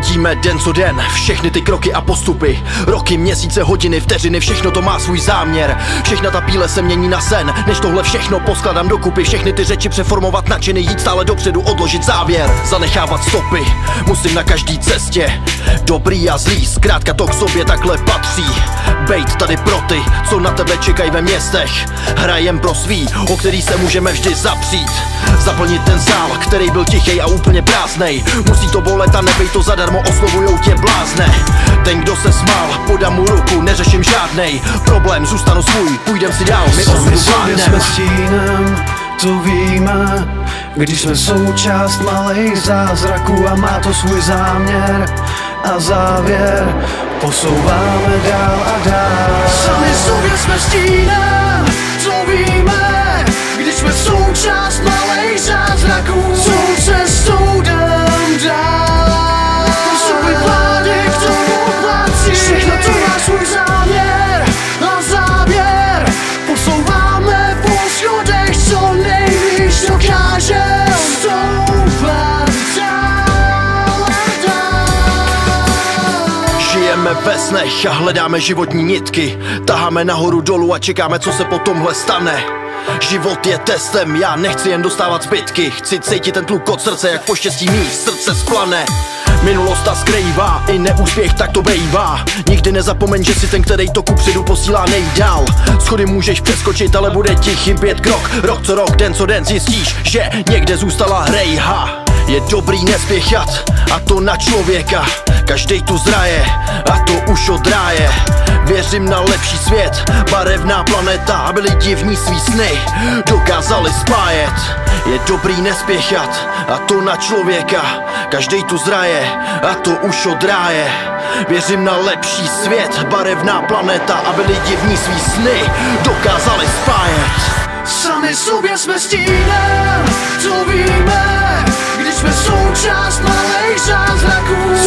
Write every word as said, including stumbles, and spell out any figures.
Chodíme den co den, všechny ty kroky a postupy. Roky, měsíce, hodiny, vteřiny, všechno to má svůj záměr. Všechna ta píle se mění na sen, než tohle všechno poskladám dokupy. Všechny ty řeči přeformovat na činy, jít stále dopředu, odložit závěr. Zanechávat stopy, musím na každý cestě. Dobrý a zlý, zkrátka to k sobě takhle patří. Bejt tady pro ty, co na tebe čekají ve městech. Hrajem pro svý, o který se můžeme vždy zapřít. Zaplnit ten sál, který byl tichej a úplně prázdnej. Musí to bolet a nebej to zadarmo, oslovujou tě blázne. Ten, kdo se smál, podám mu ruku, neřeším žádnej problém, zůstanu svůj, půjdem si dál, my osudu vládnem. Jsme stínem, to víme, když jsme součást malých zázraků a má to svůj záměr a závěr. Posouváme dál a dál. Sami sobě jsme stínem, to víme, když jsme součást malých zázraků. Tou cestou jdem dál. Vstupy vlády k tomu patří. Všechno to má svůj záměr a závěr. Posouváme po schodech, co nejvíc dokážem. Stoupat dál a dál. Žijeme ve snech a hledáme životní nitky. Taháme nahoru dolů a čekáme, co se po tomhle stane. Život je testem, já nechci jen dostávat zbytky. Chci cítit ten tluk od srdce, jak poštěstí mý srdce splane. Minulost ta skrývá, i neúspěch tak to bejvá. Nikdy nezapomeň, že si ten, který to kupředu posílá nejdál. Schody můžeš přeskočit, ale bude ti chybět krok. Rok co rok, den co den zjistíš, že někde zůstala hrejha. Je dobrý nespěchat, a to na člověka. Každej tu zraje, a to už od ráje. Věřím na lepší svět, barevná planeta, aby lidi v ní svý sny dokázali spájet. Je dobrý nespěchat, a to na člověka. Každej tu zraje, a to už od ráje. Věřím na lepší svět, barevná planeta, aby lidi v ní svý sny dokázali spájet. Sami sobě jsme stínem, to víme, když jsme součást malých zázraků.